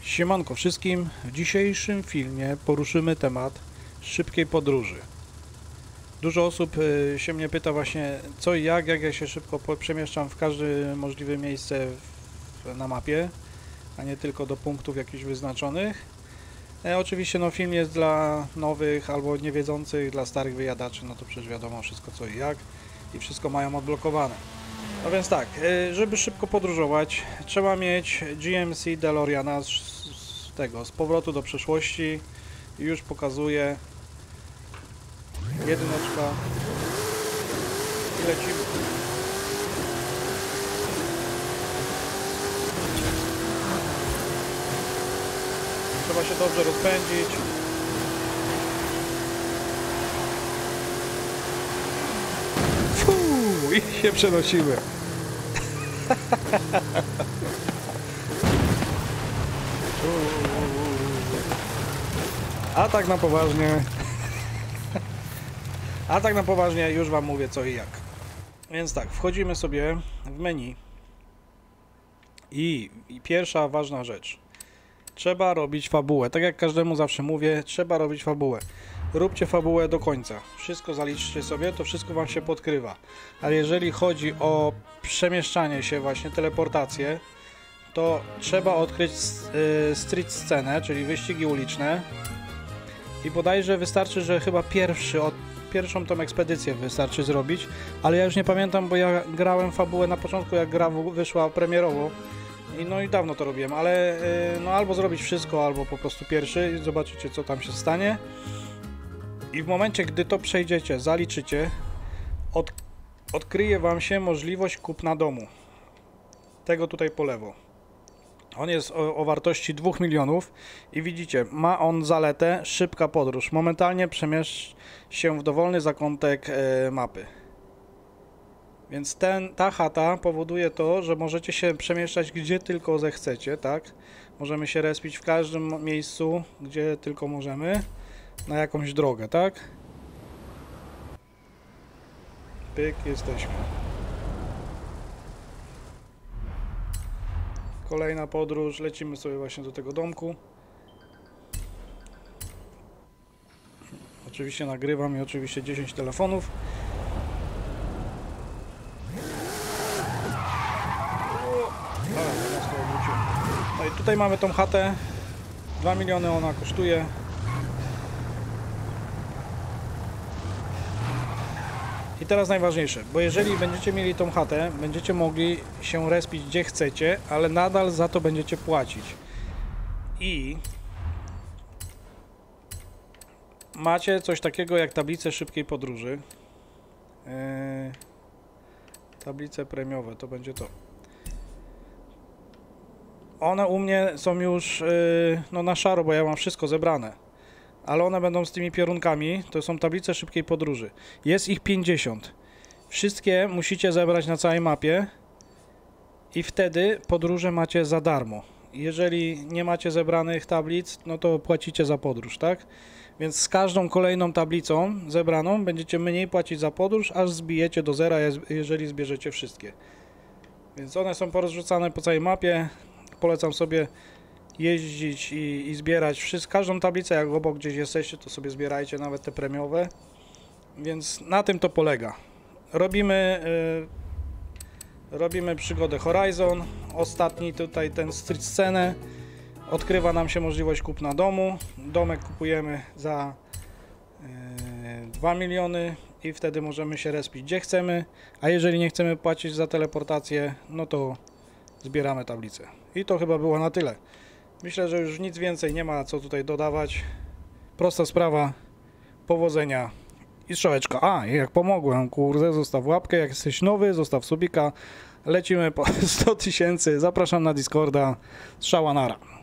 Siemanko wszystkim, w dzisiejszym filmie poruszymy temat szybkiej podróży. Dużo osób się mnie pyta właśnie co i jak ja się szybko przemieszczam w każde możliwe miejsce na mapie, a nie tylko do punktów jakichś wyznaczonych. Oczywiście no, film jest dla nowych albo niewiedzących, dla starych wyjadaczy, no to przecież wiadomo wszystko co i jak i wszystko mają odblokowane. No więc tak, żeby szybko podróżować, trzeba mieć GMC DeLoreana z powrotu do przeszłości. I już pokazuję. Jedyneczka. I lecimy. Trzeba się dobrze rozpędzić. Fuu, i się przenosimy. A tak na poważnie już wam mówię co i jak. Więc tak, wchodzimy sobie w menu i pierwsza ważna rzecz. Trzeba robić fabułę. Tak jak każdemu zawsze mówię, trzeba robić fabułę. Róbcie fabułę do końca. Wszystko zaliczcie sobie, to wszystko wam się podkrywa. Ale jeżeli chodzi o przemieszczanie się, właśnie teleportację, to trzeba odkryć street scenę, czyli wyścigi uliczne. I bodajże wystarczy, że chyba pierwszą tą ekspedycję wystarczy zrobić, ale ja już nie pamiętam, bo ja grałem fabułę na początku, jak gra wyszła premierowo. No i dawno to robiłem, ale no albo zrobić wszystko, albo po prostu pierwszy i zobaczycie co tam się stanie. I w momencie, gdy to przejdziecie, zaliczycie, odkryje wam się możliwość kupna domu. Tego tutaj po lewo. On jest o wartości 2 milionów i widzicie, ma on zaletę szybka podróż. Momentalnie przemieszcz się w dowolny zakątek mapy. Więc ta chata powoduje to, że możecie się przemieszczać gdzie tylko zechcecie, tak? Możemy się respić w każdym miejscu, gdzie tylko możemy, na jakąś drogę, tak? Pyk, jesteśmy. Kolejna podróż, lecimy sobie właśnie do tego domku. Oczywiście nagrywam i oczywiście 10 telefonów. No i tutaj mamy tą chatę. 2 miliony ona kosztuje. I teraz najważniejsze, bo jeżeli będziecie mieli tą chatę, będziecie mogli się respić gdzie chcecie, ale nadal za to będziecie płacić. I macie coś takiego jak tablice szybkiej podróży. Tablice premiowe, to będzie to. One u mnie są już no na szaro, bo ja mam wszystko zebrane. Ale one będą z tymi piorunkami, to są tablice szybkiej podróży. Jest ich 50. Wszystkie musicie zebrać na całej mapie i wtedy podróże macie za darmo. Jeżeli nie macie zebranych tablic, no to płacicie za podróż, tak? Więc z każdą kolejną tablicą zebraną będziecie mniej płacić za podróż, aż zbijecie do zera, jeżeli zbierzecie wszystkie. Więc one są porozrzucane po całej mapie. Polecam sobie jeździć i zbierać każdą tablicę, jak obok gdzieś jesteście, to sobie zbierajcie, nawet te premiowe. Więc na tym to polega. Robimy przygodę Horizon. Ostatni tutaj ten street scenę. Odkrywa nam się możliwość kupna domu. Domek kupujemy za 2 miliony i wtedy możemy się respić gdzie chcemy. A jeżeli nie chcemy płacić za teleportację, no to zbieramy tablicę. I to chyba było na tyle. Myślę, że już nic więcej nie ma co tutaj dodawać. Prosta sprawa. Powodzenia i strzałeczka. A, jak pomogłem, kurde, zostaw łapkę. Jak jesteś nowy, zostaw subika. Lecimy po 100 000. Zapraszam na Discorda. Strzała nara.